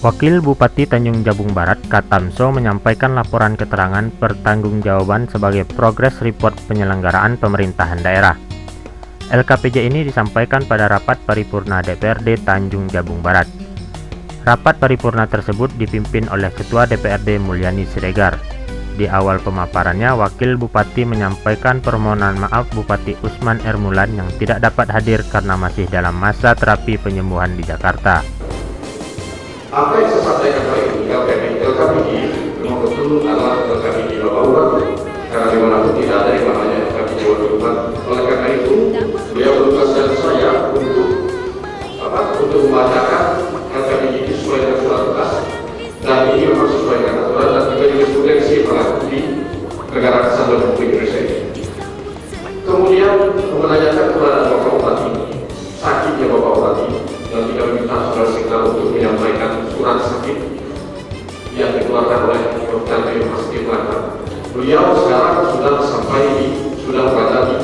Wakil Bupati Tanjung Jabung Barat, Katamso, menyampaikan laporan keterangan pertanggungjawaban sebagai progress report penyelenggaraan pemerintahan daerah. LKPJ ini disampaikan pada rapat paripurna DPRD Tanjung Jabung Barat. Rapat paripurna tersebut dipimpin oleh Ketua DPRD Mulyani Siregar. Di awal pemaparannya, Wakil Bupati menyampaikan permohonan maaf Bupati Usman Ermulan yang tidak dapat hadir karena masih dalam masa terapi penyembuhan di Jakarta. Apa yang saya sampaikan tadi, LKPJ memang betul adalah LKPJ Bapak, karena dimanapun tidak ada yang namanya LKPJ Bapak. Oleh karena itu, beliau menugaskan saya untuk membacakan LKPJ ini sesuai dengan surat tugas, dan ini memang sesuai dengan aturan dan juga jurisprudensi berlaku di negara kesatuan Republik Indonesia ini. Kemudian menanyakan kepada Bapak Bupati, sakitnya Bapak Bupati, dan tidak meminta saudara sekalian untuk menyampaikan surat sakit yang dikeluarkan oleh Dr. Mas Kirlangga. Beliau sekarang sudah berada di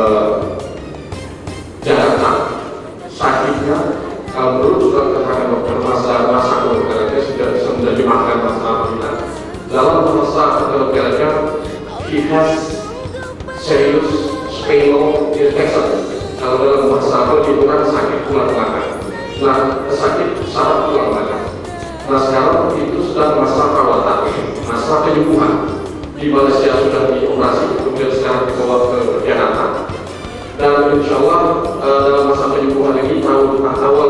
Jakarta. Sakitnya, kalau menurut surat keterangan dokter masa keluarganya sudah bisa menerjemahkan masalah kita. Dalam masa keluarganya, he has serious spinal infection. Kalau dalam bahasa perhitungan sakit tulang belakang. Nah, sakit saraf tulang belakang. Nah, sekarang itu sedang masa perawatan, masa penyembuhan. Di Malaysia sudah dioperasi, kemudian sekarang dibawa ke Jakarta. Dan insya Allah dalam masa penyembuhan ini awal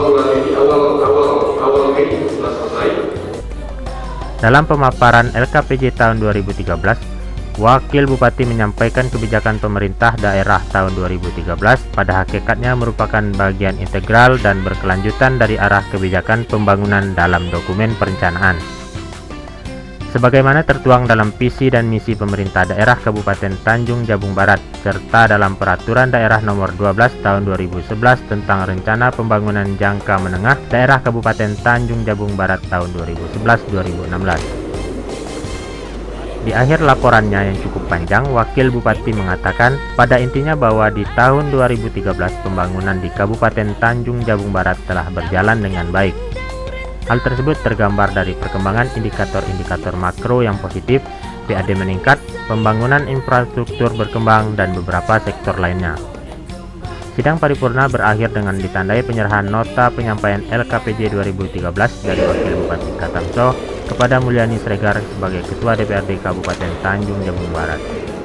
Mei sudah selesai. Dalam pemaparan LKPJ tahun 2013, Wakil Bupati menyampaikan kebijakan pemerintah daerah tahun 2013 pada hakikatnya merupakan bagian integral dan berkelanjutan dari arah kebijakan pembangunan dalam dokumen perencanaan. Sebagaimana tertuang dalam visi dan misi pemerintah daerah Kabupaten Tanjung Jabung Barat, serta dalam Peraturan Daerah Nomor 12 Tahun 2011 tentang Rencana Pembangunan Jangka Menengah Daerah Kabupaten Tanjung Jabung Barat tahun 2011-2016. Di akhir laporannya yang cukup panjang, Wakil Bupati mengatakan pada intinya bahwa di tahun 2013 pembangunan di Kabupaten Tanjung Jabung Barat telah berjalan dengan baik. Hal tersebut tergambar dari perkembangan indikator-indikator makro yang positif, PAD meningkat, pembangunan infrastruktur berkembang, dan beberapa sektor lainnya. Sidang paripurna berakhir dengan ditandai penyerahan nota penyampaian LKPJ 2013 dari Wakil Bupati Katamso kepada Mulyani Siregar sebagai Ketua DPRD Kabupaten Tanjung Jabung Barat.